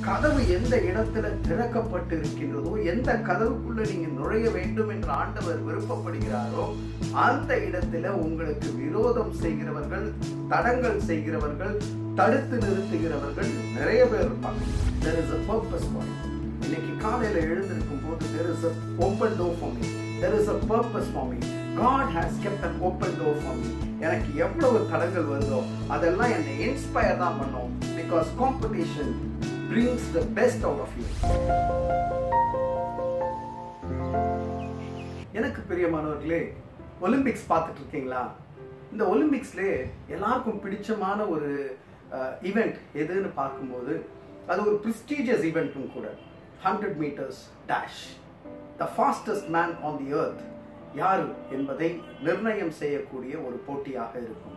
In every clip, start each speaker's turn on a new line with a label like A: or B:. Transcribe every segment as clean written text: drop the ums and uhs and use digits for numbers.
A: கதவு எந்த இடத்துல திறக்கப்பட்டு இருக்கின்றதோ, எந்த கதவுக்குள்ள நீங்க நுழைய வேண்டும் என்று ஆண்டவர் விருப்பப்படுகிறாரோ அந்த இடத்துல உங்களுக்கு விரோதம் செய்கிறவர்கள், தடங்கள் செய்கிறவர்கள், தடுத்து நிறுத்துகிறவர்கள் நிறைய பேர் இருப்பாங்க. There is a purpose for it. இன்னைக்கு காலையில எழுந்திருக்கும் போது there is a open door for me. There is a purpose for me. God has kept an open door for me. எனக்கு எவ்வளவு தடங்கள் வருதோ அதெல்லாம் என்னை இன்ஸ்பயர் தான் பண்ணும். Because competition brings the best out of you. எனக்கு பிரியமானவர்களே, ஒலிம்பிக்ஸ் பார்த்துட்டு இருக்கீங்களா? இந்த ஒலிம்பிக்ஸ்ல எல்லாருக்கும் பிடிச்சமான ஒரு ஈவெண்ட் எதுன்னு பார்க்கும்போது அது ஒரு prestigious ஈவெண்ட்டும் கூட. 100 meters dash. The fastest man on the earth யாரு என்பதை நிர்ணயம் செய்யக்கூடிய ஒரு போட்டியாக இருக்கும்.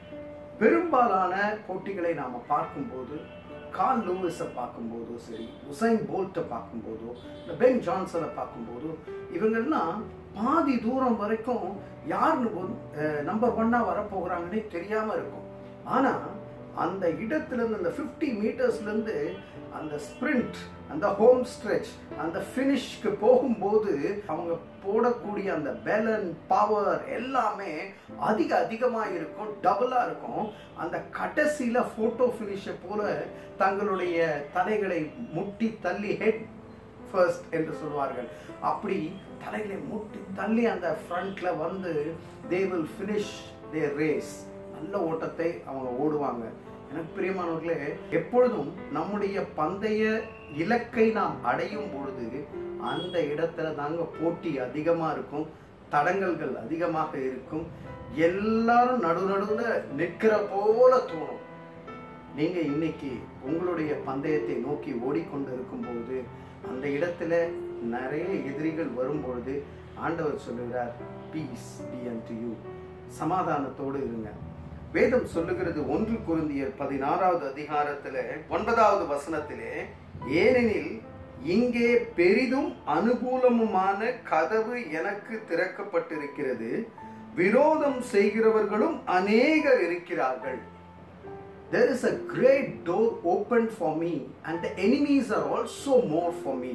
A: பெரும்பாலான போட்டிகளை நாம பார்க்கும்போது, கார்ல் லூயிஸை பார்க்கும்போதோ சரி, உசைன் போல்ட்டை பார்க்கும்போதோ, இந்த பென் ஜான்சனை பார்க்கும்போதோ, இவங்கெல்லாம் பாதி தூரம் வரைக்கும் யார் நம்பர் 1 வரப்போகிறாங்கன்னே தெரியாம இருக்கும். ஆனா அந்த இடத்துலேருந்து, அந்த 50 மீட்டர்ஸ்லேருந்து அந்த ஸ்பிரிண்ட், அந்த ஹோம் ஸ்ட்ரெச், அந்த ஃபினிஷ்க்கு போகும்போது அவங்க போடக்கூடிய அந்த பேலன், பவர் எல்லாமே அதிகமாக இருக்கும், டபுளாக இருக்கும். அந்த கடைசியில் ஃபோட்டோ ஃபினிஷை போல தங்களுடைய தலைகளை முட்டி தள்ளி, ஹெட் ஃபர்ஸ்ட் என்று சொல்வார்கள், அப்படி தலைகளை முட்டி தள்ளி அந்த ஃப்ரண்ட்ல வந்து they will finish their race. நல்ல ஓட்டத்தை அவங்க ஓடுவாங்க. எனக்கு பிரியமானவர்களே, எப்பொழுதும் நம்முடைய பந்தய இலக்கை நாம் அடையும் பொழுது அந்த இடத்துல தாங்க போட்டி அதிகமா இருக்கும், தடங்கல்கள் அதிகமாக இருக்கும், எல்லாரும் நடுநடுவுல நிற்கிற போல தோணும். நீங்க இன்னைக்கு உங்களுடைய பந்தயத்தை நோக்கி ஓடிக்கொண்டு இருக்கும் பொழுது அந்த இடத்துல நிறைய எதிரிகள் வரும் பொழுது ஆண்டவர் சொல்லுகிறார், பீஸ் பி அன்டு யூ, சமாதானத்தோடு இருங்க. வேதம் சொல்லுகிறது 1 கொரிந்தியர் 16வது அதிகாரத்துல 9வது வசனத்திலே, ஏனெனில் இங்கே பெரிதும் அனுகூலமுமான கதவு எனக்கு திறக்கப்பட்டிருக்கிறது, விரோதம் செய்கிறவர்களும் அநேகர் இருக்கிறார்கள். There is a great door opened for me and the enemies are also more for me.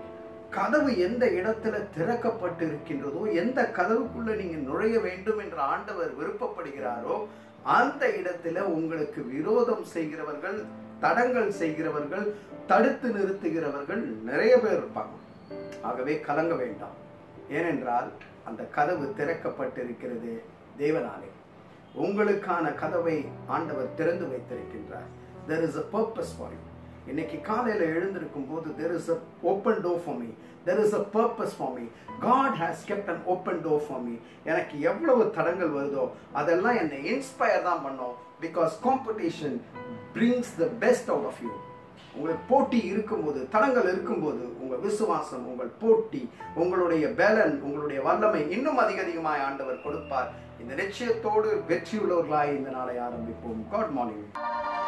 A: கதவு எந்த இடத்துல திறக்கப்பட்டு இருக்கின்றதோ, எந்த கதவுக்குள்ள நீங்க நுழைய வேண்டும் என்று ஆண்டவர் விருப்பப்படுகிறாரோ அந்த இடத்துல உங்களுக்கு விரோதம் செய்கிறவர்கள், தடங்கள் செய்கிறவர்கள், தடுத்து நிறுத்துகிறவர்கள் நிறைய பேர் இருப்பாங்க. ஆகவே கலங்க வேண்டாம். ஏனென்றால் அந்த கதவு திறக்கப்பட்டிருக்கிறது தேவனாலே. உங்களுக்கான கதவை ஆண்டவர் திறந்து வைத்திருக்கின்றார். There is a purpose for you. இன்னைக்கு காலையில எழுந்திருக்கும் போது there is a open door for me. There is a purpose for me. God has kept an open door for me. எனக்கு எவ்வளவு தடங்கள் வருதோ அதெல்லாம் என்னை இன்ஸ்பயர் தான் பண்ணும். Because competition brings the best out of you. உங்களுக்கு போட்டி இருக்கும்போது, தடங்கள் இருக்கும்போது உங்க விசுவாசம், உங்கள் போட்டி, உங்களுடைய பேலன், உங்களுடைய வல்லமை இன்னும் அதிகமாய் ஆண்டவர் கொடுப்பார். இந்த நிச்சயத்தோடு வெற்றியுள்ளவர்களாய் இந்த நாளை ஆரம்பிப்போம். God morning.